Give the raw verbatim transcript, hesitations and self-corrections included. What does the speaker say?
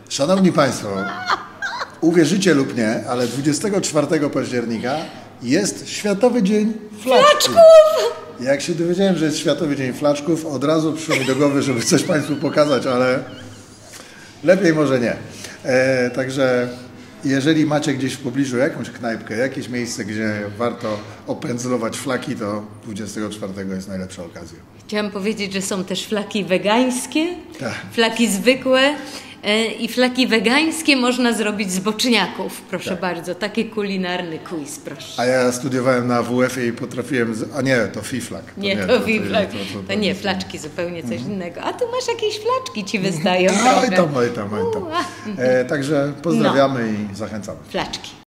Szanowni Państwo, uwierzycie lub nie, ale dwudziestego czwartego października jest Światowy Dzień Flaczków. Flaczków! Jak się dowiedziałem, że jest Światowy Dzień Flaczków, od razu przyszło mi do głowy, żeby coś Państwu pokazać, ale lepiej może nie. E, także jeżeli macie gdzieś w pobliżu jakąś knajpkę, jakieś miejsce, gdzie warto opędzlować flaki, to dwudziestego czwartego jest najlepsza okazja. Chciałam powiedzieć, że są też flaki wegańskie, Tak. flaki zwykłe i flaki wegańskie można zrobić z boczniaków, proszę Tak. bardzo. Taki kulinarny quiz, proszę. A ja studiowałem na W F ie i potrafiłem... Z... A nie, to fiflak. To Nie, nie, to fiflak. To, to, to, To nie, flaczki zupełnie coś Mhm. innego. A tu masz jakieś flaczki, ci wystają Oj trochę. tam, oj tam, oj tam. E, także pozdrawiamy i zachęcamy. Flaczki.